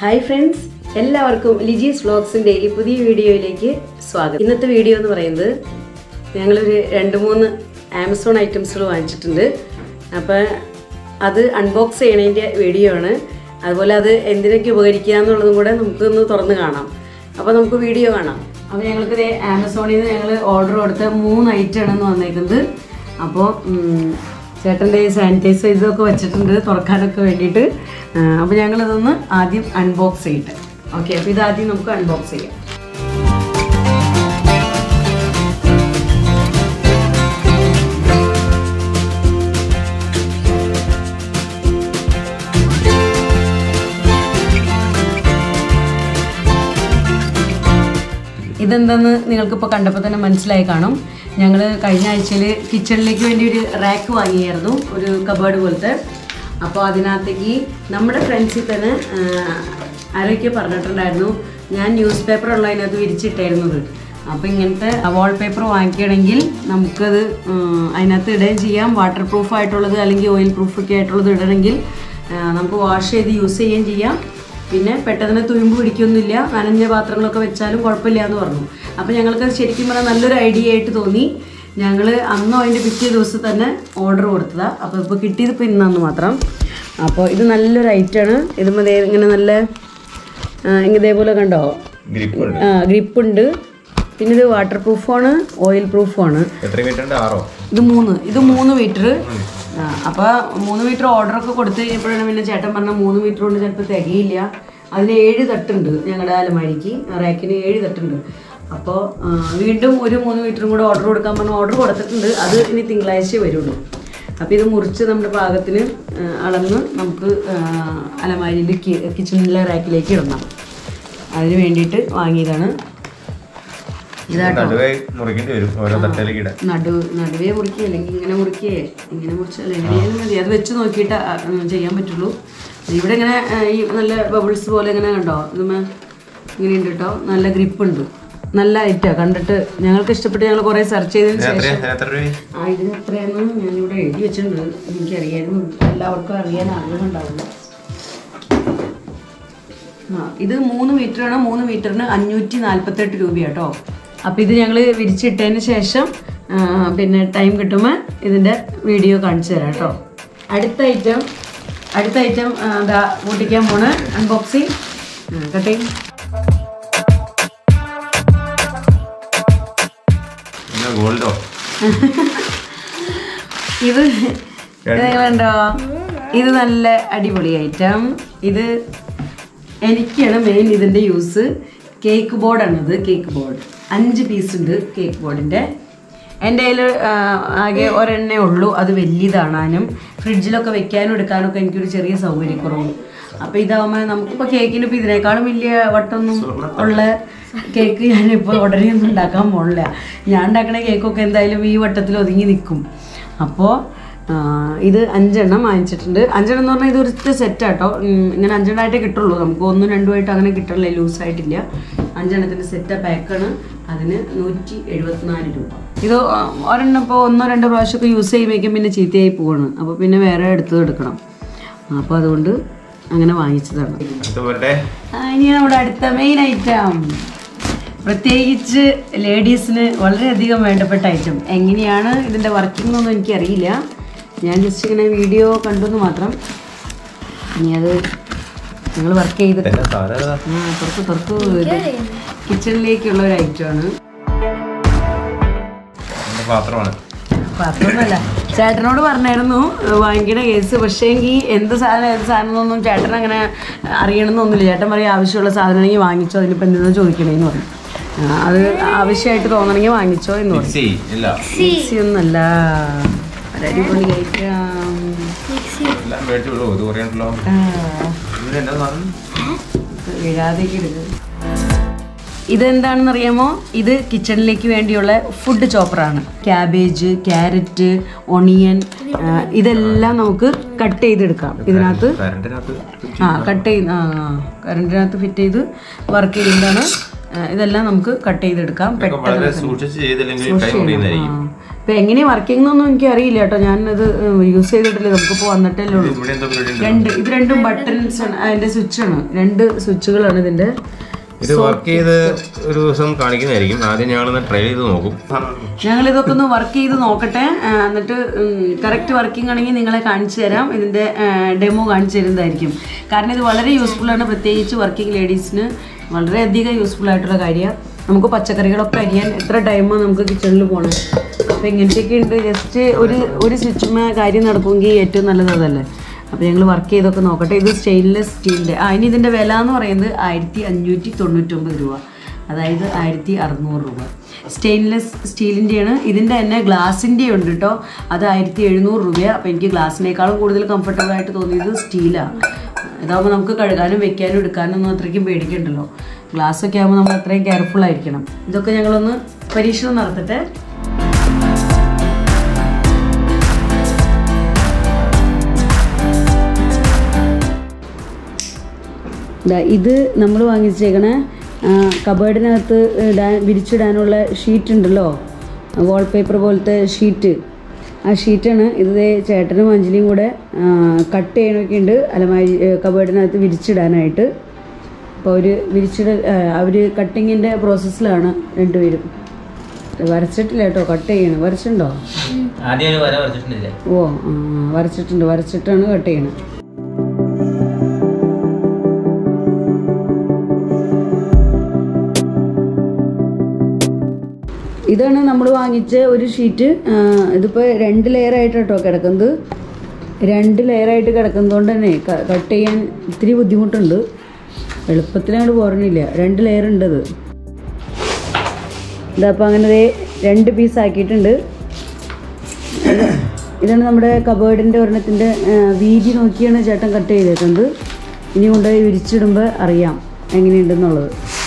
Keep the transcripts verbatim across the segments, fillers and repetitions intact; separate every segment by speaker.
Speaker 1: Hi friends, എല്ലാവർക്കും ലിജീസ് വ്ലോഗ്സിന്റെ ഈ പുതിയ വീഡിയോയിലേക്ക് സ്വാഗതം. ഇന്നത്തെ വീഡിയോ എന്ന് പറയുന്നത് ഞങ്ങൾ ഒരു രണ്ട് മൂന്ന് ആമസോൺ ഐറ്റംസുകൾ വാങ്ങിച്ചിട്ടുണ്ട്. അപ്പോൾ അത് അൺബോക്സ് ചെയ്യണതിന്റെ വീഡിയോ ആണ്. അതുപോലെ അത് എന്തിനൊക്കെ ഉപകരിക്കുക എന്നുള്ളതും കൂടെ നമുക്ക് ഒന്ന് തുറന്ന് കാണാം. അപ്പോൾ നമുക്ക് വീഡിയോ കാണാം. അപ്പോൾ ഞങ്ങൾക്ക് ആമസോണിൽ നിന്ന് ഞങ്ങൾ ഓർഡർ കൊടുത്ത മൂന്ന് ഐറ്റം ആണെന്ന് വന്നേക്കുന്നത്. അപ്പോൾ ചേട്ടൻ്റെ സാനിറ്റൈസർ ഇതൊക്കെ വെച്ചിട്ടുണ്ട് തുറക്കാനൊക്കെ വേണ്ടിയിട്ട്. അപ്പോൾ ഞങ്ങളിതൊന്ന് ആദ്യം അൺബോക്സ് ചെയ്യട്ടെ. ഓക്കെ, അപ്പോൾ ഇതാദ്യം നമുക്ക് അൺബോക്സ് ചെയ്യാം. ഇതെന്തെന്ന് നിങ്ങൾക്കിപ്പോൾ കണ്ടപ്പോൾ തന്നെ മനസ്സിലായി കാണും. ഞങ്ങൾ കഴിഞ്ഞ ആഴ്ചയിൽ കിച്ചണിലേക്ക് വേണ്ടി ഒരു റാക്ക് വാങ്ങിയായിരുന്നു, ഒരു കബേർഡ് പോലത്തെ. അപ്പോൾ അതിനകത്തേക്ക് നമ്മുടെ ഫ്രണ്ട്സിൽ തന്നെ ആരൊക്കെ പറഞ്ഞിട്ടുണ്ടായിരുന്നു ഞാൻ ന്യൂസ് പേപ്പർ ഉള്ളതിനകത്ത് വിരിച്ചിട്ടായിരുന്നത്. അപ്പോൾ ഇങ്ങനത്തെ വാൾപേപ്പർ വാങ്ങിക്കണമെങ്കിൽ നമുക്കത് അതിനകത്ത് ഇടുകയും ചെയ്യാം. വാട്ടർ പ്രൂഫ് ആയിട്ടുള്ളത് അല്ലെങ്കിൽ ഓയിൽ പ്രൂഫൊക്കെ ആയിട്ടുള്ളത് ഇടണമെങ്കിൽ നമുക്ക് വാഷ് ചെയ്ത് യൂസ് ചെയ്യുകയും ചെയ്യാം. പിന്നെ പെട്ടെന്ന് തുരുമ്പ് പിടിക്കൊന്നുമില്ല, നനഞ്ഞ പാത്രങ്ങളൊക്കെ വെച്ചാലും കുഴപ്പമില്ല എന്ന് പറഞ്ഞു. അപ്പോൾ ഞങ്ങൾക്കത് ശരിക്കും പറഞ്ഞാൽ നല്ലൊരു ഐഡിയ ആയിട്ട് തോന്നി. ഞങ്ങൾ അന്നോ അതിൻ്റെ പിറ്റേ ദിവസം തന്നെ ഓർഡർ കൊടുത്തതാണ്. അപ്പോൾ ഇപ്പോൾ കിട്ടിയതിപ്പോൾ ഇന്നന്ന് മാത്രം. അപ്പോൾ ഇത് നല്ലൊരു ഐറ്റമാണ്. ഇതുമ്പോൾ ഇങ്ങനെ നല്ല ഇതേപോലെ കണ്ടോ ആ ഗ്രിപ്പുണ്ട്. പിന്നെ ഇത് വാട്ടർ പ്രൂഫാണ്, ഓയിൽ പ്രൂഫാണ്. ഇത് മൂന്ന് ഇത് മൂന്ന് മീറ്റർ. ആ അപ്പോൾ മൂന്ന് മീറ്റർ ഓർഡറൊക്കെ കൊടുത്ത് കഴിഞ്ഞപ്പോഴാണ് പിന്നെ ചേട്ടൻ പറഞ്ഞാൽ മൂന്ന് മീറ്റർ കൊണ്ട് ചിലപ്പോൾ തികയില്ല. അതിന് ഏഴ് തട്ടുണ്ട്, ഞങ്ങളുടെ അലമാരിക്ക് റാക്കിന് ഏഴ് തട്ടുണ്ട്. അപ്പോൾ വീണ്ടും ഒരു മൂന്ന് മീറ്ററും കൂടെ ഓർഡർ കൊടുക്കാൻ പറഞ്ഞാൽ ഓർഡർ കൊടുത്തിട്ടുണ്ട്. അത് ഇനി തിങ്കളാഴ്ച വരുള്ളൂ. അപ്പോൾ ഇത് മുറിച്ച് നമ്മുടെ പാകത്തിന് അളന്ന് നമുക്ക് അലമാരിയിൽ കിച്ചണിലെ റാക്കിലേക്ക് ഇടണം. അതിന് വേണ്ടിയിട്ട് വാങ്ങിയതാണ്. ഇതാട്ടോ നടു നടുവേ മുറിക്കുക, അല്ലെങ്കിൽ ഇങ്ങനെ മുറിക്കേ ഇങ്ങനെ മുറിച്ചാൽ എങ്ങനെയാലും മതി. അത് വെച്ച് നോക്കിയിട്ട് ചെയ്യാൻ പറ്റുള്ളൂ. ഇവിടെ ഇങ്ങനെ ഈ നല്ല ബബിൾസ് പോലെ ഇങ്ങനെ കണ്ടോ, ഇതുമേ ഇങ്ങനെയുണ്ട് കേട്ടോ. നല്ല ഗ്രിപ്പുണ്ട്, നല്ല ഐറ്റാണ്. കണ്ടിട്ട് ഞങ്ങൾക്ക് ഇഷ്ടപ്പെട്ട് ഞങ്ങൾ കുറേ സെർച്ച് ചെയ്തതിന് ശേഷം ആ ഇതിന് എത്രയാണെന്ന് ഞാനിവിടെ എഴുതി വെച്ചിട്ടുണ്ട്. എനിക്കറിയായിരുന്നു, എല്ലാവർക്കും അറിയാൻ ആഗ്രഹം ഉണ്ടാവില്ല. ആ ഇത് മൂന്ന് മീറ്ററാണ്. മൂന്ന് മീറ്ററിന് അഞ്ഞൂറ്റി നാൽപ്പത്തെട്ട് രൂപയാട്ടോ. അപ്പോൾ ഇത് ഞങ്ങൾ വിരിച്ചിട്ടതിന് ശേഷം പിന്നെ ടൈം കിട്ടുമ്പോൾ ഇതിൻ്റെ വീഡിയോ കാണിച്ചു തരാം കേട്ടോ. അടുത്ത ഐറ്റം അടുത്ത ഐറ്റം എന്താ പൊട്ടിക്കാൻ പോണ് അൺബോക്സിങ് കട്ടെ. ഇത് നിങ്ങളുണ്ടോ, ഇത് നല്ല അടിപൊളി ഐറ്റം. ഇത് എനിക്കാണ് മെയിൻ ഇതിൻ്റെ യൂസ്. കേക്ക് ബോർഡാണിത്. കേക്ക് ബോർഡ് അഞ്ച് പീസ് ഉണ്ട് കേക്ക് ബോർഡിൻ്റെ. എൻ്റെ കയ്യിൽ ആകെ ഒരെണ്ണേ ഉള്ളൂ. അത് വലിയതാണാനും ഫ്രിഡ്ജിലൊക്കെ വെക്കാനും എടുക്കാനൊക്കെ എനിക്കൊരു ചെറിയ സൗകര്യക്കുറവുണ്ട്. അപ്പോൾ ഇതാകുമ്പോൾ നമുക്കിപ്പോൾ കേക്കിന് ഇപ്പോൾ ഇതിനേക്കാളും വലിയ വട്ടമൊന്നും ഉള്ള കേക്ക് ഞാനിപ്പോൾ ഉടനെ ഒന്നും ഉണ്ടാക്കാൻ പോണില്ല. ഞാൻ ഉണ്ടാക്കുന്ന കേക്കൊക്കെ എന്തായാലും ഈ വട്ടത്തിൽ ഒതുങ്ങി നിൽക്കും. അപ്പോൾ ഇത് അഞ്ചെണ്ണം വാങ്ങിച്ചിട്ടുണ്ട്. അഞ്ചെണ്ണം എന്ന് പറഞ്ഞാൽ ഇത് ഒരു സെറ്റാട്ടോ. ഇങ്ങനെ അഞ്ചെണ്ണമായിട്ടേ കിട്ടുള്ളൂ, നമുക്ക് ഒന്നും രണ്ടുമായിട്ട് അങ്ങനെ കിട്ടില്ല, ലൂസായിട്ടില്ല. അഞ്ചെണ്ണത്തിൻ്റെ സെറ്റ് പാക്കാണ്. അതിന് നൂറ്റി എഴുപത്തിനാല് രൂപ. ഇത് ഒരെണ്ണം ഇപ്പോൾ ഒന്നോ രണ്ടോ പ്രാവശ്യമൊക്കെ യൂസ് ചെയ്യുമ്പോഴേക്കും പിന്നെ ചീത്തയായി പോവാണ്. അപ്പോൾ പിന്നെ വേറെ എടുത്തത് എടുക്കണം. അപ്പോൾ അതുകൊണ്ട് അങ്ങനെ വാങ്ങിച്ചതാണ്. ഇനി നമ്മുടെ അടുത്ത മെയിൻ ഐറ്റം, പ്രത്യേകിച്ച് ലേഡീസിന് വളരെയധികം വേണ്ടപ്പെട്ട ഐറ്റം. എങ്ങനെയാണ് ഇതിൻ്റെ വർക്കിംഗ് എന്നൊന്നും എനിക്കറിയില്ല. ഞാൻ ജസ്റ്റ് ഇങ്ങനെ വീഡിയോ കണ്ടെന്ന് മാത്രം. ഇനി അത് നിങ്ങൾ വർക്ക് ചെയ്തിട്ട് തുറക്ക് തുറക്ക് ഇത് കിച്ചണിലേക്കുള്ള ഒരു ഐറ്റമാണ്. പാത്രമൊന്നുമല്ല, ചേട്ടനോട് പറഞ്ഞായിരുന്നു വാങ്ങിക്കണ കേസ്. പക്ഷേ എങ്കിൽ എന്ത് സാധനം ഏത് സാധനം എന്നൊന്നും ചേട്ടൻ അങ്ങനെ അറിയണമെന്നൊന്നുമില്ല. ചേട്ടൻ പറയും ആവശ്യമുള്ള സാധനമാണെങ്കിൽ വാങ്ങിച്ചോ, അതിനിപ്പോൾ എന്തെന്ന് ചോദിക്കണേന്ന് പറഞ്ഞു. അത് ആവശ്യമായിട്ട് തോന്നണമെങ്കിൽ വാങ്ങിച്ചോ എന്ന് പറഞ്ഞു. മിക്സി ഒന്നല്ല, അടിപൊളി കഴിക്കാം. വീഴാതേക്ക് എടുക്കുക. ഇതെന്താണെന്ന് അറിയാമോ? ഇത് കിച്ചണിലേക്ക് വേണ്ടിയുള്ള ഫുഡ് ചോപ്പറാണ്. ക്യാബേജ്, ക്യാരറ്റ്, ഒണിയൻ ഇതെല്ലാം നമുക്ക് കട്ട് ചെയ്തെടുക്കാം. ഇതിനകത്ത് ആ കട്ട് ചെയ്ത് ആ കറണ്ടിനകത്ത് ഫിറ്റ് ചെയ്ത് വർക്ക് ചെയ്യുന്നതാണ്. ഇതെല്ലാം നമുക്ക് കട്ട് ചെയ്തെടുക്കാം. പെട്ടെന്ന് ഇപ്പം എങ്ങനെയാണ് വർക്കിംഗ് എന്നൊന്നും എനിക്ക് അറിയില്ല കേട്ടോ, ഞാനത് യൂസ് ചെയ്തിട്ടില്ല. നമുക്കിപ്പോൾ വന്നിട്ടല്ലേ ഉള്ളൂ. രണ്ട് ഇത് രണ്ടും ബട്ടൺസ് ആണ്, അതിൻ്റെ സ്വിച്ചാണ്, രണ്ട് സ്വിച്ചുകളാണ് ഇതിൻ്റെ.
Speaker 2: ഇത് വർക്ക് ചെയ്ത് ഒരു ദിവസം കാണിക്കുന്നതായിരിക്കും. ആദ്യം ഞങ്ങളൊന്ന് ട്രൈ ചെയ്ത് നോക്കും.
Speaker 1: ഞങ്ങൾ ഇതൊക്കെ ഒന്ന് വർക്ക് ചെയ്ത് നോക്കട്ടെ, എന്നിട്ട് കറക്റ്റ് വർക്കിംഗ് ആണെങ്കിൽ നിങ്ങളെ കാണിച്ചു തരാം. ഇതിൻ്റെ ഡെമോ കാണിച്ചു തരുന്നതായിരിക്കും. കാരണം ഇത് വളരെ യൂസ്ഫുള്ളാണ്, പ്രത്യേകിച്ച് വർക്കിംഗ് ലേഡീസിന് വളരെയധികം യൂസ്ഫുൾ ആയിട്ടുള്ള കാര്യമാണ്. നമുക്ക് പച്ചക്കറികളൊക്കെ അരിയാൻ എത്ര ടൈമാണ് നമുക്ക് കിച്ചണിൽ പോകണം. അപ്പോൾ ഇങ്ങനത്തെയൊക്കെ ഉണ്ട്. ജസ്റ്റ് ഒരു ഒരു സ്വിച്ചുമേ കാര്യം നടക്കുമെങ്കിൽ ഏറ്റവും നല്ലത് അതല്ലേ. അപ്പോൾ ഞങ്ങൾ വർക്ക് ചെയ്തൊക്കെ നോക്കട്ടെ. ഇത് സ്റ്റെയിൻലെസ് സ്റ്റീലിൻ്റെ. ആ ഇനി ഇതിൻ്റെ വില എന്ന് പറയുന്നത് ആയിരത്തി അഞ്ഞൂറ്റി തൊണ്ണൂറ്റൊമ്പത് രൂപ, അതായത് ആയിരത്തി അറുന്നൂറ് രൂപ. സ്റ്റെയിൻലെസ് സ്റ്റീലിൻ്റെയാണ്. ഇതിൻ്റെ തന്നെ ഗ്ലാസിൻ്റെ ഉണ്ട് കേട്ടോ, അത് ആയിരത്തി എഴുന്നൂറ് രൂപയാണ്. അപ്പോൾ എനിക്ക് ഗ്ലാസിനേക്കാളും കൂടുതൽ കംഫർട്ടബിൾ ആയിട്ട് തോന്നിയത് സ്റ്റീലാണ്. ഇതാകുമ്പോൾ നമുക്ക് കഴുകാനും വെക്കാനും എടുക്കാനും ഒന്നും അത്രയ്ക്കും പേടിക്കണ്ടല്ലോ. ഗ്ലാസ്സൊക്കെ ആകുമ്പോൾ നമ്മൾ അത്രയും കെയർഫുൾ ആയിരിക്കണം. ഇതൊക്കെ ഞങ്ങളൊന്ന് പരീക്ഷണം നടത്തട്ടെ. ഇത് നമ്മൾ വാങ്ങിച്ചേക്കണ കബേർഡിനകത്ത് ഇടാൻ വിരിച്ചിടാനുള്ള ഷീറ്റ് ഉണ്ടല്ലോ, വാൾപേപ്പർ പോലത്തെ ഷീറ്റ്. ആ ഷീറ്റാണ് ഇത്. ചേട്ടനും അഞ്ജലിയും കൂടെ കട്ട് ചെയ്യണമൊക്കെ ഉണ്ട് അലമാരി കബേർഡിനകത്ത് വിരിച്ചിടാനായിട്ട്. അപ്പോൾ അവർ വിരിച്ചിട അവർ കട്ടിങ്ങിൻ്റെ പ്രോസസ്സിലാണ് രണ്ടുപേരും. വരച്ചിട്ടില്ല കേട്ടോ, കട്ട് ചെയ്യണം. വരച്ചിട്ടുണ്ടോ? ഓ വരച്ചിട്ടുണ്ട്, വരച്ചിട്ടാണ് കട്ട് ചെയ്യണത്. ഇതാണ് നമ്മൾ വാങ്ങിച്ച ഒരു ഷീറ്റ്. ഇതിപ്പോൾ രണ്ട് ലെയറായിട്ട് കേട്ടോ കിടക്കുന്നത്. രണ്ട് ലെയറായിട്ട് കിടക്കുന്നതുകൊണ്ട് തന്നെ കട്ട് ചെയ്യാൻ ഇത്തിരി ബുദ്ധിമുട്ടുണ്ട്. എളുപ്പത്തിലങ്ങോട്ട് പോരണില്ല. രണ്ട് ലെയർ ഉണ്ട് ഇത്. ഇതപ്പോൾ അങ്ങനെ രണ്ട് പീസ് ആക്കിയിട്ടുണ്ട്. ഇതാണ് നമ്മുടെ കബേർഡിൻ്റെ ഒരെണ്ണത്തിൻ്റെ വീതി നോക്കിയാണ് ചേട്ടൻ കട്ട് ചെയ്തേക്കുന്നത്. ഇനി കൊണ്ടുപോയി വിരിച്ചിടുമ്പോൾ അറിയാം എങ്ങനെയുണ്ടെന്നുള്ളത്.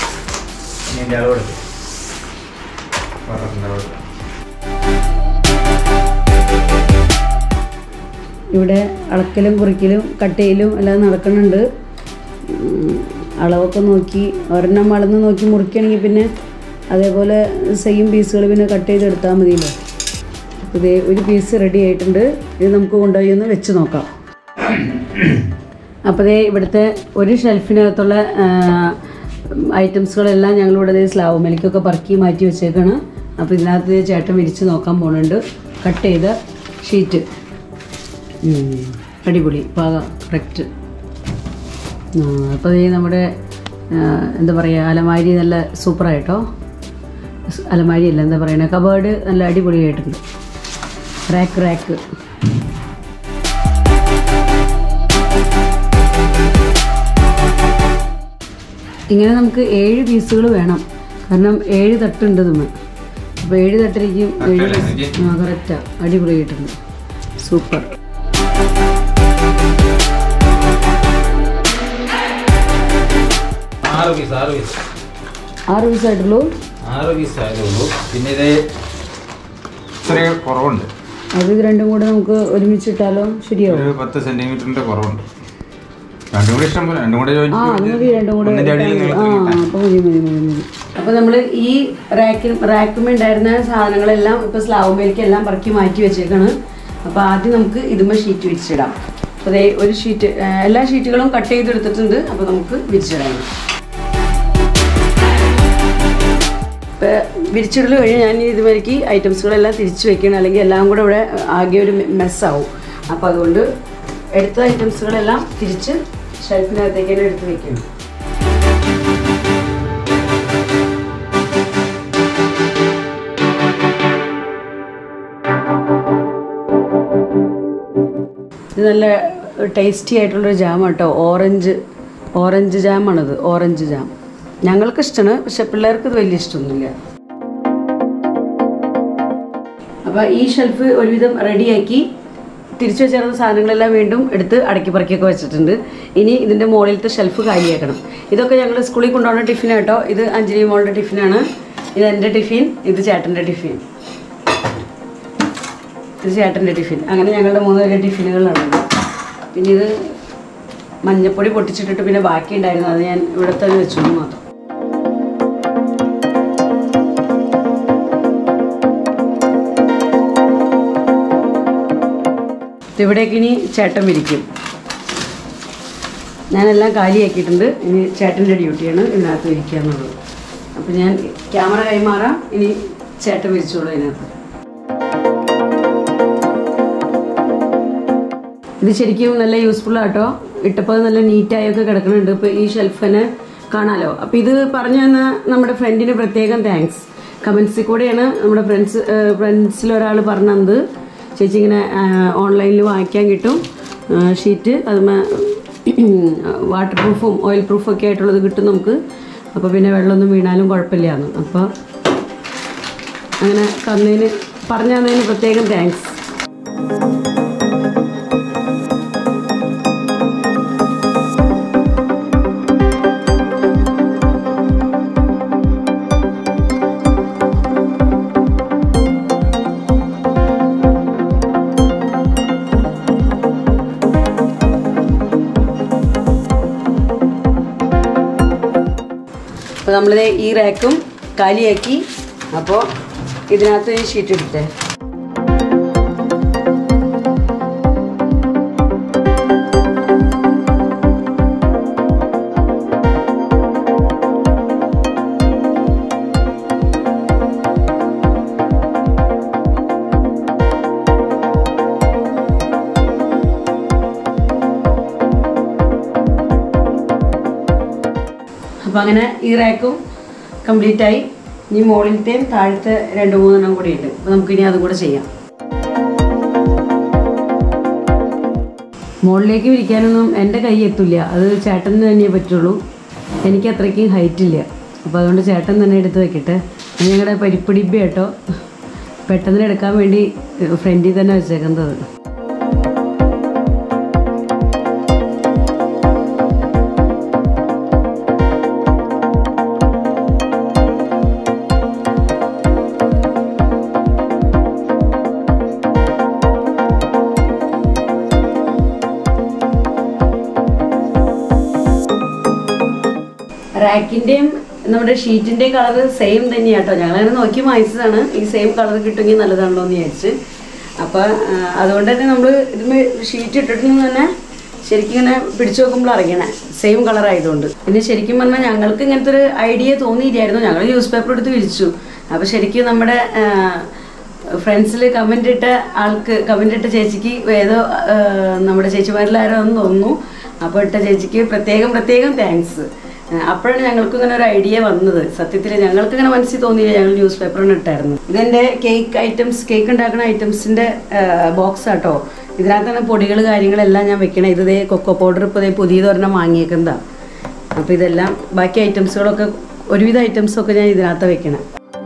Speaker 1: ഇവിടെ അളക്കലും കുറിക്കലും കട്ട് ചെയ്യലും എല്ലാം നടക്കുന്നുണ്ട്. അളവൊക്കെ നോക്കി ഒരെണ്ണം അളന്ന് നോക്കി മുറിക്കുകയാണെങ്കിൽ പിന്നെ അതേപോലെ സെയിം പീസുകൾ പിന്നെ കട്ട് ചെയ്തെടുത്താൽ മതിയല്ലോ. ഇത് ഒരു പീസ് റെഡി ആയിട്ടുണ്ട്. ഇത് നമുക്ക് കൊണ്ടുപോയി ഒന്ന് വെച്ച് നോക്കാം. അപ്പോൾ ദേ ഇവിടുത്തെ ഒരു ഷെൽഫിനകത്തുള്ള ഐറ്റംസുകളെല്ലാം ഞങ്ങളിവിടെ സ്ലാവ് മേലേക്കൊക്കെ പറക്കി മാറ്റി വെച്ചേക്കാണ്. അപ്പോൾ ഇതിനകത്ത് ചേട്ടൻ വിരിച്ച് നോക്കാൻ പോകുന്നുണ്ട്. കട്ട് ചെയ്ത ഷീറ്റ് അടിപൊളി പാകം കറക്റ്റ്. അപ്പോൾ ഈ നമ്മുടെ എന്താ പറയുക അലമാരി നല്ല സൂപ്പറായിട്ടോ. അലമാരി അല്ല എന്താ പറയുക കബേർഡ് നല്ല അടിപൊളിയായിട്ടുണ്ട്. റാക്ക് റാക്ക് ഇങ്ങനെ നമുക്ക് ഏഴ് പീസുകൾ വേണം. കാരണം ഏഴ് തട്ടുണ്ട് നമ്മൾ. അപ്പോൾ ഏഴ് തട്ടിരിക്കും. ഏഴ് പീസ് ആ കറക്റ്റാണ്, അടിപൊളിയായിട്ടുണ്ട്. സൂപ്പർ. ആറ് പീസായിട്ടുള്ളൂ.
Speaker 2: ആറ് പീസായിട്ടുള്ളൂ. പിന്നെ ഇത് ചെറിയ കുറവുണ്ട്.
Speaker 1: അത് ഇത് രണ്ടും കൂടെ നമുക്ക് ഒരുമിച്ചിട്ടാലോ? ശരിയാവും.
Speaker 2: ഒരു പത്ത് സെന്റിമീറ്ററിന്റെ കുറവുണ്ട്. രണ്ടും കൂടെ ഇഷ്ടം പോലെ രണ്ടും കൂടെ
Speaker 1: ആ മതി. രണ്ടും കൂടെ ആ അപ്പോൾ മതി മതി മതി മതി. അപ്പോൾ നമ്മൾ ഈ റാക്കിൽ റാക്കുമേ ഉണ്ടായിരുന്ന സാധനങ്ങളെല്ലാം ഇപ്പോൾ സ്ലാവുമേലേക്ക് എല്ലാം പറക്കി മാറ്റി വെച്ചേക്കാണ്. അപ്പോൾ ആദ്യം നമുക്ക് ഇതുമ്മേ ഷീറ്റ് വിരിച്ചിടാം. അപ്പോൾ അതേ ഒരു ഷീറ്റ് എല്ലാ ഷീറ്റുകളും കട്ട് ചെയ്തെടുത്തിട്ടുണ്ട്. അപ്പോൾ നമുക്ക് വിരിച്ചിടാം. ഇപ്പോൾ വിരിച്ചിടൽ കഴിഞ്ഞ് ഞാൻ ഇതുവരേക്ക് ഐറ്റംസുകളെല്ലാം തിരിച്ച് വെക്കണം, അല്ലെങ്കിൽ എല്ലാം കൂടെ ഇവിടെ ആകെ ഒരു മെസ്സാവും. അപ്പോൾ അതുകൊണ്ട് എടുത്ത ഐറ്റംസുകളെല്ലാം തിരിച്ച് ഷെൽഫിനകത്തേക്ക് തന്നെ എടുത്ത് വെക്കണം. ഇത് നല്ല ടേസ്റ്റി ആയിട്ടുള്ളൊരു ജാം കേട്ടോ. ഓറഞ്ച് ഓറഞ്ച് ജാമാണിത്. ഓറഞ്ച് ജാം ഞങ്ങൾക്ക് ഇഷ്ടമാണ്, പക്ഷെ പിള്ളേർക്ക് ഇത് വലിയ ഇഷ്ടമൊന്നുമില്ല. അപ്പോൾ ഈ ഷെൽഫ് ഒരുവിധം റെഡിയാക്കി തിരിച്ചു വെച്ചിരുന്ന സാധനങ്ങളെല്ലാം വീണ്ടും എടുത്ത് അടക്കി പറക്കിയൊക്കെ വെച്ചിട്ടുണ്ട്. ഇനി ഇതിൻ്റെ മുകളിലത്തെ ഷെൽഫ് കാലിയാക്കണം. ഇതൊക്കെ ഞങ്ങൾ സ്കൂളിൽ കൊണ്ടുപോകുന്ന ടിഫിൻ കേട്ടോ. ഇത് അഞ്ജലി മോളുടെ ടിഫിനാണ്. ഇത് എൻ്റെ ടിഫിൻ, ഇത് ചേട്ടൻ്റെ ടിഫിൻ, ഇത് ചേട്ടൻ്റെ ടിഫിൻ. അങ്ങനെ ഞങ്ങളുടെ മൂന്ന് പേരുടെ ടിഫിനുകളാണ്. പിന്നെ ഇത് മഞ്ഞപ്പൊടി പൊട്ടിച്ചിട്ടിട്ട് പിന്നെ ബാക്കി ഉണ്ടായിരുന്നു, അത് ഞാൻ ഇവിടെ തന്നെ വെച്ചു മാത്രം. ഇവിടേക്ക് ഇനി ചേട്ടൻ വിരിക്കും. ഞാനെല്ലാം കാലിയാക്കിയിട്ടുണ്ട്. ഇനി ചേട്ടൻ്റെ ഡ്യൂട്ടിയാണ് ഇതിനകത്ത് വിരിക്കുക എന്നുള്ളത്. അപ്പോൾ ഞാൻ ക്യാമറ കൈമാറാം. ഇനി ചേട്ടൻ വിരിച്ചോളൂ ഇതിനകത്ത്. ഇത് ശരിക്കും നല്ല യൂസ്ഫുൾ ആട്ടോ. ഇട്ടപ്പോൾ നല്ല നീറ്റായൊക്കെ കിടക്കുന്നുണ്ട്. ഇപ്പോൾ ഈ ഷെൽഫിന് കാണാമല്ലോ. അപ്പോൾ ഇത് പറഞ്ഞു തന്ന നമ്മുടെ ഫ്രണ്ടിന് പ്രത്യേകം താങ്ക്സ്. കമൻസിൽ കൂടെയാണ് നമ്മുടെ ഫ്രണ്ട്സ് ഫ്രണ്ട്സിലൊരാൾ പറഞ്ഞത്, ചേച്ചി ഇങ്ങനെ ഓൺലൈനിൽ വാങ്ങിക്കാൻ കിട്ടും ഷീറ്റ്, അതുമേ വാട്ടർ പ്രൂഫും ഓയിൽ പ്രൂഫും ഒക്കെ ആയിട്ടുള്ളത് കിട്ടും നമുക്ക്. അപ്പോൾ പിന്നെ വെള്ളമൊന്നും വീണാലും കുഴപ്പമില്ലാന്ന്. അപ്പോൾ അങ്ങനെ തന്നതിന് പറഞ്ഞു തന്നതിന് പ്രത്യേകം താങ്ക്സ്. അപ്പോൾ നമ്മളിത് ഈ റാക്കും കാലിയാക്കി. അപ്പോൾ ഇതിനകത്ത് ഈ ഷീറ്റ് ഇട്ടിട്ടേ അപ്പോൾ അങ്ങനെ ഈ റാക്കും കംപ്ലീറ്റ് ആയി. ഇനി മുകളിലത്തെയും താഴത്തെ രണ്ട് മൂന്നെണ്ണം കൂടി ഉണ്ട്. അപ്പോൾ നമുക്കിനി അതും കൂടെ ചെയ്യാം. മുകളിലേക്ക് വിരിക്കാനൊന്നും എൻ്റെ കൈ എത്തില്ല. അത് ചേട്ടന് തന്നെ പറ്റുള്ളൂ. എനിക്ക് അത്രയ്ക്ക് ഹൈറ്റ് ഇല്ല. അപ്പോൾ അതുകൊണ്ട് ചേട്ടൻ തന്നെ എടുത്ത് വെക്കട്ടെ. ഞങ്ങളുടെ പരിപ്പിടിബ്ബ കേട്ടോ, പെട്ടെന്ന് എടുക്കാൻ വേണ്ടി ഫ്രണ്ടിൽ തന്നെ വെച്ചേക്കുന്നത്. റാക്കിൻ്റെയും നമ്മുടെ ഷീറ്റിൻ്റെയും കളർ സെയിം തന്നെയാണ് കേട്ടോ. ഞങ്ങളങ്ങനെ നോക്കി വാങ്ങിച്ചതാണ്. ഈ സെയിം കളർ കിട്ടുമെങ്കിൽ നല്ലതാണല്ലോ എന്ന് വിചാരിച്ച്. അപ്പോൾ അതുകൊണ്ട് തന്നെ നമ്മൾ ഇതിന് ഷീറ്റ് ഇട്ടിട്ട് തന്നെ ശരിക്കും ഇങ്ങനെ പിടിച്ചു നോക്കുമ്പോൾ അറിയണേ സെയിം കളർ ആയതുകൊണ്ട്. പിന്നെ ശരിക്കും പറഞ്ഞാൽ ഞങ്ങൾക്ക് ഇങ്ങനത്തെ ഒരു ഐഡിയ തോന്നിയില്ലായിരുന്നു. ഞങ്ങൾ ന്യൂസ് പേപ്പർ എടുത്ത് വിരിച്ചു. അപ്പോൾ ശരിക്കും നമ്മുടെ ഫ്രണ്ട്സിൽ കമൻ്റ് ഇട്ട ആൾക്ക്, കമൻ്റ് ഇട്ട ചേച്ചിക്ക് ഏതോ നമ്മുടെ ചേച്ചിമാരിലാരോ എന്ന് തോന്നുന്നു. അപ്പോൾ ഇട്ട ചേച്ചിക്ക് പ്രത്യേകം പ്രത്യേകം താങ്ക്സ്. അപ്പോഴാണ് ഞങ്ങൾക്ക് ഇങ്ങനെ ഒരു ഐഡിയ വന്നത്. സത്യത്തിൽ ഞങ്ങൾക്ക് ഇങ്ങനെ മനസ്സിൽ തോന്നിയില്ല. ഞങ്ങൾ ന്യൂസ് പേപ്പറിന് ഇട്ടായിരുന്നു. ഇതെൻ്റെ കേക്ക് ഐറ്റംസ്, കേക്ക് ഉണ്ടാക്കുന്ന ഐറ്റംസിൻ്റെ ബോക്സ് ആട്ടോ. ഇതിനകത്താണ് പൊടികൾ കാര്യങ്ങളെല്ലാം ഞാൻ വെക്കണേ. ഇത് ദേ കൊക്കോ പൗഡർ ഇപ്പോൾ ദേ പുതിയതൊരെണ്ണം വാങ്ങിയേക്കുന്നതാണ്. അപ്പോൾ ഇതെല്ലാം ബാക്കി ഐറ്റംസുകളൊക്കെ ഒരുവിധ ഐറ്റംസൊക്കെ ഞാൻ ഇതിനകത്ത് വെക്കണം.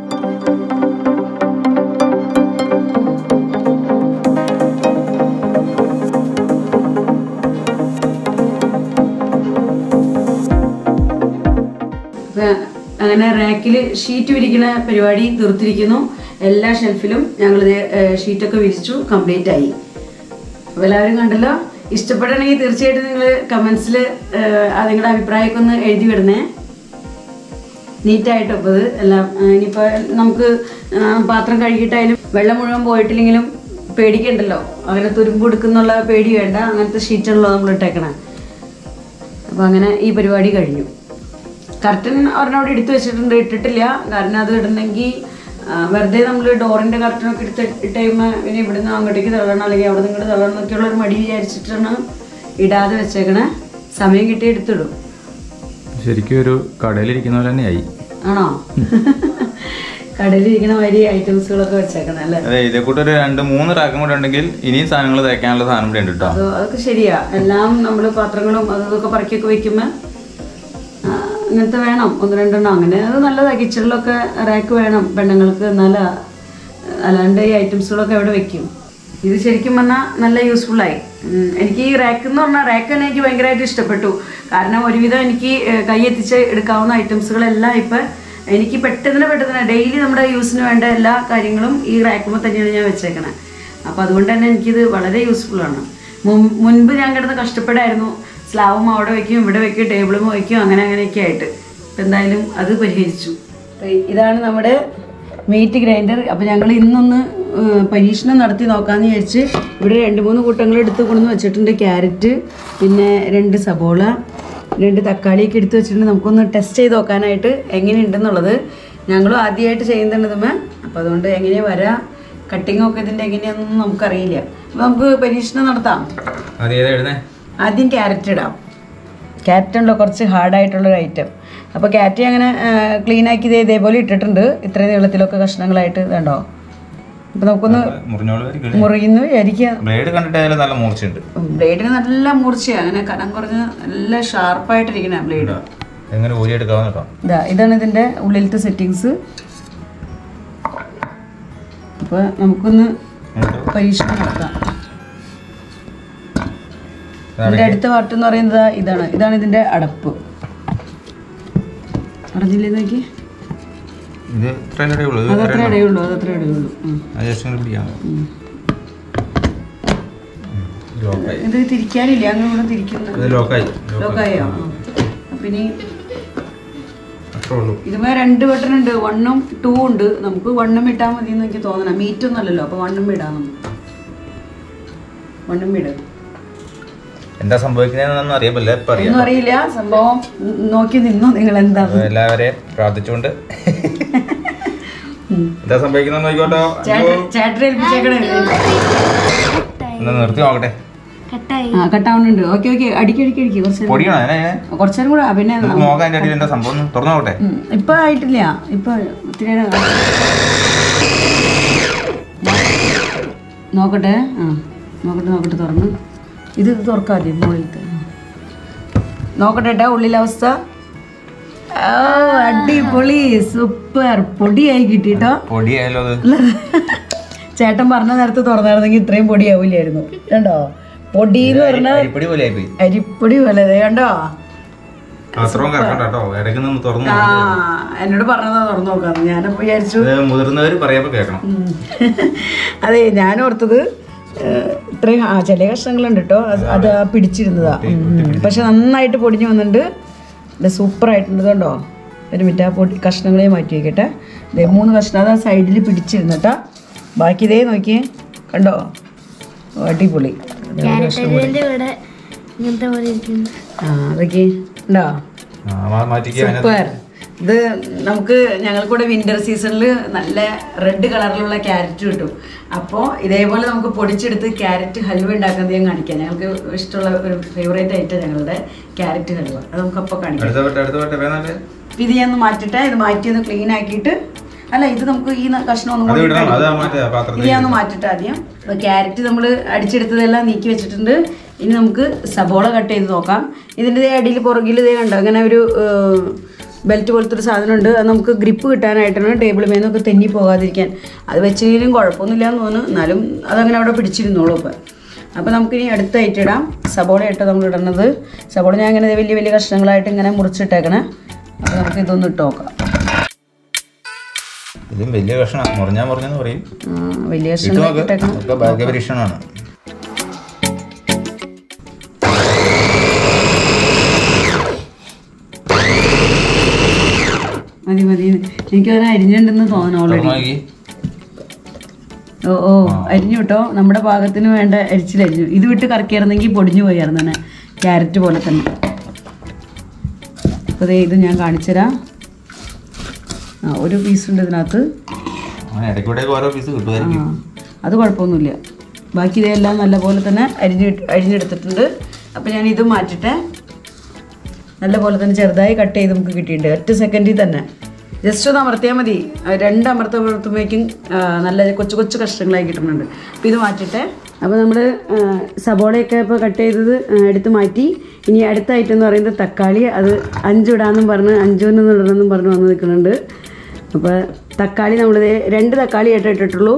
Speaker 1: അങ്ങനെ റാക്കിൽ ഷീറ്റ് വിരിക്കുന്ന പരിപാടി തീർത്തിരിക്കുന്നു. എല്ലാ ഷെൽഫിലും ഞങ്ങൾ ഷീറ്റൊക്കെ വിരിച്ചു കംപ്ലീറ്റ് ആയി. അപ്പോൾ എല്ലാവരും കണ്ടല്ലോ. ഇഷ്ടപ്പെടണമെങ്കിൽ തീർച്ചയായിട്ടും നിങ്ങൾ കമൻസിൽ നിങ്ങളുടെ അഭിപ്രായമൊക്കെ ഒന്ന് എഴുതി വിടണേ. നീറ്റായിട്ട് അപ്പോൾ ഇത് എല്ലാം ഇനിയിപ്പോൾ നമുക്ക് പാത്രം കഴുകിയിട്ടായാലും വെള്ളം മുഴുവൻ പോയിട്ടില്ലെങ്കിലും പേടിക്കണ്ടല്ലോ. അങ്ങനെ തുരുമ്പ് എടുക്കുന്നുള്ള പേടി വേണ്ട. അങ്ങനത്തെ ഷീറ്റാണല്ലോ നമ്മൾ ഇട്ടേക്കണേ. അപ്പോൾ അങ്ങനെ ഈ പരിപാടി കഴിഞ്ഞു. കർട്ടൻ ഒരെണ്ണോട് എടുത്ത് വെച്ചിട്ടുണ്ട്, ഇട്ടിട്ടില്ല. കാരണം അത് ഇടണമെങ്കിൽ വെറുതെ നമ്മൾ ഡോറിൻ്റെ കർട്ടനൊക്കെ എടുത്ത് ഇട്ട് കഴിയുമ്പോൾ പിന്നെ ഇവിടുന്ന് അങ്ങോട്ടേക്ക് തള്ളണം, അല്ലെങ്കിൽ അവിടെ നിന്ന് ഇങ്ങോട്ട് തള്ളണം എന്നൊക്കെയുള്ളൊരു മടി വിചാരിച്ചിട്ടാണ് ഇടാതെ വെച്ചേക്കണേ. സമയം കിട്ടി എടുത്തിടും.
Speaker 2: ശരിക്കും ഒരു കടയിലിരിക്കുന്ന പോലെ തന്നെയായി.
Speaker 1: ആണോ? കടയിലിരിക്കുന്ന മാതിരി ഐറ്റംസുകളൊക്കെ വെച്ചേക്കണം അല്ലേ?
Speaker 2: അതെ, ഇതേ കൂട്ട് ഒരു രണ്ട് മൂന്ന് റാക്കും കൂടെ ഉണ്ടെങ്കിൽ ഇനിയും സാധനങ്ങൾ തയ്ക്കാനുള്ള സാധനം കൂടെ ഉണ്ട് കേട്ടോ.
Speaker 1: അത് അതൊക്കെ ശരിയാ. എല്ലാം നമ്മൾ പാത്രങ്ങളും അതൊക്കെ പറക്കിയൊക്കെ വെക്കുമ്പോൾ ഇങ്ങനത്തെ വേണം, ഒന്ന് രണ്ടെണ്ണം. അങ്ങനെ അത് നല്ലതാണ്. കിച്ചണിലൊക്കെ റാക്ക് വേണം പെണ്ണുങ്ങൾക്ക്. എന്നാലാ അല്ലാണ്ട് ഈ ഐറ്റംസുകളൊക്കെ എവിടെ വെക്കും. ഇത് ശരിക്കും പറഞ്ഞാൽ നല്ല യൂസ്ഫുള്ളായി. എനിക്ക് ഈ റാക്ക് എന്ന് പറഞ്ഞാൽ റാക്ക് തന്നെ എനിക്ക് ഭയങ്കരമായിട്ട് ഇഷ്ടപ്പെട്ടു. കാരണം ഒരുവിധം എനിക്ക് കൈ എത്തിച്ച് എടുക്കാവുന്ന ഐറ്റംസുകളെല്ലാം ഇപ്പം എനിക്ക് പെട്ടെന്ന് പെട്ടെന്ന് ഡെയിലി നമ്മുടെ യൂസിന് വേണ്ട എല്ലാ കാര്യങ്ങളും ഈ റാക്കുമ്പോൾ തന്നെയാണ് ഞാൻ വെച്ചേക്കണേ. അപ്പോൾ അതുകൊണ്ട് തന്നെ എനിക്കിത് വളരെ യൂസ്ഫുള്ളാണ്. മുൻപ് ഞാൻ കിടന്ന് കഷ്ടപ്പെടായിരുന്നു. സ്ലാവും അവിടെ വയ്ക്കും, ഇവിടെ വയ്ക്കും, ടേബിളും വയ്ക്കും, അങ്ങനെ അങ്ങനെയൊക്കെ ആയിട്ട്. ഇപ്പം എന്തായാലും അത് പരിഹരിച്ചു. ഇതാണ് നമ്മുടെ മീറ്റ് ഗ്രൈൻഡർ. അപ്പോൾ ഞങ്ങൾ ഇന്നൊന്ന് പരീക്ഷണം നടത്തി നോക്കാമെന്ന് വിചാരിച്ച് ഇവിടെ രണ്ട് മൂന്ന് കൂട്ടങ്ങൾ എടുത്ത് കൊണ്ടുവന്ന് വെച്ചിട്ടുണ്ട്. ക്യാരറ്റ്, പിന്നെ രണ്ട് സബോള, രണ്ട് തക്കാളിയൊക്കെ എടുത്ത് വെച്ചിട്ടുണ്ട്. നമുക്കൊന്ന് ടെസ്റ്റ് ചെയ്ത് നോക്കാനായിട്ട് എങ്ങനെയുണ്ടെന്നുള്ളത്. ഞങ്ങളും ആദ്യമായിട്ട് ചെയ്യുന്നുണ്ടെന്ന്. അപ്പോൾ അതുകൊണ്ട് എങ്ങനെയാണ് വരാം, കട്ടിങ്ങൊക്കെ ഇതിൻ്റെ എങ്ങനെയാണെന്നൊന്നും നമുക്കറിയില്ല. അപ്പോൾ നമുക്ക് പരീക്ഷണം നടത്താം. ആദ്യം ക്യാരറ്റ് ഇടാം. ക്യാരറ്റ് ഉണ്ടല്ലോ കുറച്ച് ഹാർഡായിട്ടുള്ളൊരു ഐറ്റം. അപ്പോൾ ക്യാരറ്റ് അങ്ങനെ ക്ലീൻ ആക്കി ഇതേ ഇതേപോലെ ഇട്ടിട്ടുണ്ട്. ഇത്രയും നീളത്തിലൊക്കെ കഷ്ണങ്ങളായിട്ട് ഇതുണ്ടോ. അപ്പോൾ നമുക്കൊന്ന് മുറിയുന്നു വിചാരിക്കുക. ബ്ലേഡിന് നല്ല മൂർച്ചയാണ്, അങ്ങനെ കനം കുറഞ്ഞ് നല്ല ഷാർപ്പായിട്ടിരിക്കണ ബ്ലേഡ്. ഇതാ ഇതാണ് ഇതിൻ്റെ ഉള്ളിലത്തെ സെറ്റിങ്സ്. അപ്പോൾ നമുക്കൊന്ന് പരീക്ഷണം നടത്താം. ഇതിൻ്റെ അടുത്ത പാർട്ട് എന്ന് പറയുന്നത് ഇതാണ്. ഇതാണ് ഇതിൻ്റെ അടപ്പ്. അടഞ്ഞില്ലേ നോക്കി. അതത്ര ഇടയുള്ളൂ, അതത്ര ഇടയുള്ളൂ. ഇത് തിരിക്കാനില്ല, അങ്ങനെ ഇവിടെ തിരിക്കുന്നത് ലോക്കായോ. പിന്നെ ഇതുമേ രണ്ട് ബട്ടൺ ഉണ്ട്, വണ്ണും ടൂ ഉണ്ട്. നമുക്ക് വണ്ണും ഇട്ടാൽ മതി എന്ന് എനിക്ക് തോന്നണം. മീറ്റൊന്നും അല്ലല്ലോ, അപ്പോൾ വണ്ണും ഇടാം. നമുക്ക് വണ്ണും ഇടും.
Speaker 2: എന്താ സംഭവിക്കുന്നതെന്നൊന്നും അറിയില്ല,
Speaker 1: ഒന്നും അറിയില്ല. സംഭവം നോക്കി നിന്നു നിങ്ങൾ. എന്താ
Speaker 2: എല്ലാവരെയും പ്രാർത്ഥിച്ചുകൊണ്ട് എന്താ സംഭവിക്കുന്ന നോക്കിക്കോട്ടോ. നിർത്തി നോക്കട്ടെ.
Speaker 1: കട്ടാവുന്നുണ്ട്. ഓക്കെ ഓക്കെ അടിക്കി അടിക്കി അടിക്കി കുറച്ച് കുറച്ചേരം കൂടെ. പിന്നെ ഇപ്പൊ ആയിട്ടില്ല, ഇപ്പൊ ഇത്തിരി നോക്കട്ടെ. ആ നോക്കട്ടെ നോക്കട്ടെ തുറന്ന്. ഇത് തുറക്കാതെ മുകളിലത്തെ നോക്കട്ടെ കേട്ടോ ഉള്ളിലെ അവസ്ഥ. ഓ അടിപൊളി, സൂപ്പർ. പൊടിയായി കിട്ടിട്ടോ.
Speaker 2: പൊടിയായല്ലോ.
Speaker 1: ചേട്ടൻ പറഞ്ഞ നേരത്തെ തുറന്നായിരുന്നെങ്കിൽ ഇത്രയും പൊടിയാവില്ലായിരുന്നു. കണ്ടോ, പൊടി എന്ന് പറഞ്ഞാൽ അരിപ്പൊടി പോലെ. കണ്ടോ, എന്നോട് പറഞ്ഞതാ തുറന്നു നോക്കാന്ന്. ഞാനപ്പോ വിചാരിച്ചു
Speaker 2: മുതിർന്നവര് പറയുമ്പോ കേൾക്കണം.
Speaker 1: അതെ, ഞാൻ ഓർത്തത് ഇത്രയും ആ ചില കഷ്ണങ്ങളുണ്ട് കേട്ടോ, അത് പിടിച്ചിരുന്നതാ. പക്ഷെ നന്നായിട്ട് പൊടിഞ്ഞു വന്നിട്ടുണ്ട്. ഇത് സൂപ്പറായിട്ടുണ്ട്. കണ്ടോ, ഒരു മിനിറ്റ് ആ പൊടി കഷ്ണങ്ങളെ മാറ്റി വയ്ക്കട്ടെ. ഇതേ മൂന്ന് കഷ്ണം അത് ആ സൈഡിൽ പിടിച്ചിരുന്നട്ടാ. ബാക്കി ഇതേ നോക്കിയേ, കണ്ടോ, അടിപൊളി. ആ അതൊക്കെ ഉണ്ടോ, സൂപ്പർ. ഇത് നമുക്ക് ഞങ്ങൾക്കൂടെ വിൻ്റർ സീസണിൽ നല്ല റെഡ് കളറിലുള്ള ക്യാരറ്റ് കിട്ടും. അപ്പോൾ ഇതേപോലെ നമുക്ക് പൊടിച്ചെടുത്ത് ക്യാരറ്റ് ഹൽവ ഉണ്ടാക്കുന്നത് ഞാൻ കാണിക്കാം. ഞങ്ങൾക്ക് ഇഷ്ടമുള്ള ഒരു ഫേവറേറ്റ് ഐറ്റം ഞങ്ങളുടെ ക്യാരറ്റ് ഹൽവ. അത് നമുക്ക് അപ്പോൾ കാണിക്കാം. ഇത് ഞാൻ ഒന്ന് മാറ്റിട്ടെ. ഇത് മാറ്റി ഒന്ന് ക്ലീൻ ആക്കിയിട്ട്, അല്ല ഇത് നമുക്ക് ഈ കഷ്ണം ഒന്നും കൂടി ഇത് ഞാൻ ഒന്ന് മാറ്റിട്ട് ആദ്യം. അപ്പോൾ ക്യാരറ്റ് നമ്മൾ അടിച്ചെടുത്തതെല്ലാം നീക്കി വെച്ചിട്ടുണ്ട്. ഇനി നമുക്ക് സബോള കട്ട് ചെയ്ത് നോക്കാം. ഇതിൻ്റെ അടിയിൽ പുറകിൽ ഇതേ കണ്ടോ, അങ്ങനെ ഒരു ബെൽറ്റ് പോലത്തെ ഒരു സാധനമുണ്ട്. അത് നമുക്ക് ഗ്രിപ്പ് കിട്ടാനായിട്ടാണ്, ടേബിൾ മേന്നൊക്കെ തെന്നി പോകാതിരിക്കാൻ. അത് വെച്ചില്ലെങ്കിലും കുഴപ്പമൊന്നുമില്ല എന്ന് തോന്നുന്നു. എന്നാലും അതങ്ങനെ അവിടെ പിടിച്ചിരുന്നോളൂ. ഇപ്പം അപ്പോൾ നമുക്കിനി അടുത്തായിട്ട് ഇടാം. സബോള ഇട്ട് നമ്മൾ ഇടുന്നത്. സബോള ഞാൻ അങ്ങനെ വലിയ വലിയ കഷ്ണങ്ങളായിട്ട് ഇങ്ങനെ മുറിച്ചിട്ടേക്കണേ. അപ്പോൾ നമുക്ക് ഇതൊന്ന് ഇട്ട് നോക്കാം.
Speaker 2: ഇതും വലിയ കഷ്ണം മുറിഞ്ഞാൽ മുറിഞ്ഞെന്ന് പറയും.
Speaker 1: വലിയ കഷ്ണം
Speaker 2: ഭാഗ്യപരീക്ഷണമാണ്.
Speaker 1: മതി മതി. എനിക്ക് അതിനെ അരിഞ്ഞിട്ടുണ്ടെന്ന് തോന്നണം ഓൾറെഡി. ഓ ഓ അരിഞ്ഞു കേട്ടോ. നമ്മുടെ പാകത്തിന് വേണ്ട അരിച്ചിലരിഞ്ഞു. ഇത് വിട്ട് കറക്കിയായിരുന്നെങ്കിൽ പൊടിഞ്ഞു പോയായിരുന്നു തന്നെ, ക്യാരറ്റ് പോലെ തന്നെ. അപ്പോൾ അതേ ഇത് ഞാൻ കാണിച്ചുതരാം. ആ ഒരു പീസ് ഉണ്ട് ഇതിനകത്ത്. അത് കുഴപ്പമൊന്നുമില്ല. ബാക്കി ഇതെല്ലാം നല്ലപോലെ തന്നെ അരിഞ്ഞ് അരിഞ്ഞെടുത്തിട്ടുണ്ട്. അപ്പോൾ ഞാൻ ഇത് മാറ്റിട്ടെ. നല്ലപോലെ തന്നെ ചെറുതായി കട്ട് ചെയ്ത് നമുക്ക് കിട്ടിയിട്ടുണ്ട്. ഒറ്റ സെക്കൻഡിൽ തന്നെ ജസ്റ്റ് ഒന്ന് അമർത്തിയാൽ മതി. രണ്ട് അമർത്തുമ്പോഴത്തേക്കും നല്ല കൊച്ചു കൊച്ചു കഷ്ണങ്ങളായി കിട്ടുന്നുണ്ട്. അപ്പോൾ ഇത് മാറ്റിട്ടെ. അപ്പോൾ നമ്മൾ സബോളയൊക്കെ ഇപ്പോൾ കട്ട് ചെയ്തത് എടുത്ത് മാറ്റി. ഇനി അടുത്ത ഐറ്റം എന്ന് പറയുന്നത് തക്കാളി. അത് അഞ്ചിടാമെന്നും പറഞ്ഞ് അഞ്ചൊന്നും ഇടണമെന്നും പറഞ്ഞ് വന്ന് നിൽക്കുന്നുണ്ട്. അപ്പോൾ തക്കാളി നമ്മളിത് രണ്ട് തക്കാളി ആയിട്ട് ഇട്ടിട്ടുള്ളൂ.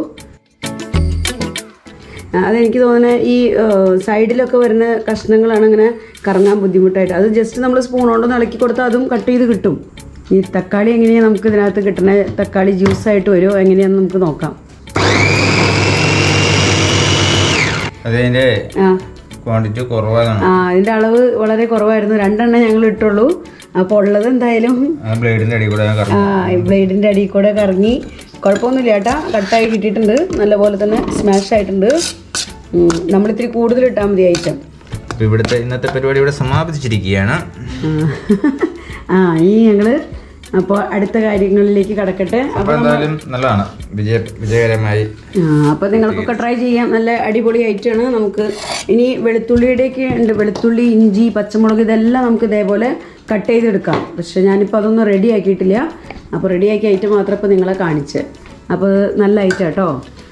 Speaker 1: അതെനിക്ക് തോന്നുന്നത് ഈ സൈഡിലൊക്കെ വരുന്ന കഷ്ണങ്ങളാണ് അങ്ങനെ കറങ്ങാൻ ബുദ്ധിമുട്ടായിട്ട്. അത് ജസ്റ്റ് നമ്മൾ സ്പൂൺ കൊണ്ടൊന്ന് ഇളക്കി കൊടുത്താൽ അതും കട്ട് ചെയ്ത് കിട്ടും. ഈ തക്കാളി എങ്ങനെയാണ് നമുക്ക് ഇതിനകത്ത് കിട്ടണേ, തക്കാളി ജ്യൂസായിട്ട് വരുമോ എങ്ങനെയാണെന്ന് നമുക്ക് നോക്കാം.
Speaker 2: അതിൻ്റെ
Speaker 3: ക്വാണ്ടിറ്റി കുറവാണ്.
Speaker 1: ആ ഇതിൻ്റെ അളവ് വളരെ കുറവായിരുന്നു. രണ്ടെണ്ണം ഞങ്ങൾ ഇട്ടുള്ളൂ. അപ്പോൾ ഉള്ളത് എന്തായാലും
Speaker 3: ബ്ലേഡിൻ്റെ അടി കൂടെ
Speaker 1: ആ ബ്ലേഡിൻ്റെ അടിയിൽ കൂടെ കറങ്ങി. കുഴപ്പമൊന്നുമില്ല ചേട്ടാ, കട്ടായി കിട്ടിയിട്ടുണ്ട്, നല്ലപോലെ തന്നെ സ്മാഷ് ആയിട്ടുണ്ട്. നമ്മളിത്തിരി കൂടുതൽ ഇട്ടാൽ മതി ഐറ്റം.
Speaker 3: അപ്പോൾ ഇവിടുത്തെ ഇന്നത്തെ പരിപാടി ഇവിടെ സമാപിച്ചിരിക്കുകയാണ്.
Speaker 1: ആ ഇനി ഞങ്ങൾ അപ്പോൾ അടുത്ത കാര്യങ്ങളിലേക്ക് കടക്കട്ടെ.
Speaker 3: അപ്പോൾ എന്തായാലും നല്ലതാണ്, വിജയ വിജയകരമായി.
Speaker 1: അപ്പോൾ നിങ്ങൾക്കൊക്കെ ട്രൈ ചെയ്യാം. നല്ല അടിപൊളി ഐറ്റമാണ്. നമുക്ക് ഇനി വെളുത്തുള്ളിയുടെയൊക്കെ ഉണ്ട്, വെളുത്തുള്ളി, ഇഞ്ചി, പച്ചമുളക് ഇതെല്ലാം നമുക്ക് ഇതേപോലെ കട്ട് ചെയ്തെടുക്കാം. പക്ഷെ ഞാനിപ്പോൾ അതൊന്നും റെഡി ആക്കിയിട്ടില്ല. അപ്പോൾ റെഡിയാക്കിയ ഐറ്റം മാത്രം ഇപ്പോൾ നിങ്ങളെ കാണിച്ച്. അപ്പോൾ നല്ല ഐറ്റം കേട്ടോ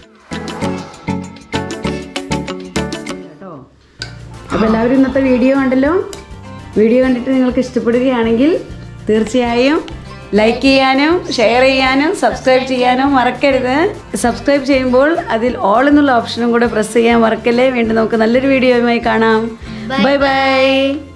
Speaker 1: കേട്ടോ അപ്പോൾ എല്ലാവരും ഇന്നത്തെ വീഡിയോ കണ്ടല്ലോ. വീഡിയോ കണ്ടിട്ട് നിങ്ങൾക്ക് ഇഷ്ടപ്പെടുകയാണെങ്കിൽ തീർച്ചയായും ലൈക്ക് ചെയ്യാനും ഷെയർ ചെയ്യാനും സബ്സ്ക്രൈബ് ചെയ്യാനും മറക്കരുത്. സബ്സ്ക്രൈബ് ചെയ്യുമ്പോൾ അതിൽ ഓൾ എന്നുള്ള ഓപ്ഷനും കൂടെ പ്രസ് ചെയ്യാൻ മറക്കല്ലേ. വീണ്ടും നമുക്ക് നല്ലൊരു വീഡിയോയുമായി കാണാം. Bye by.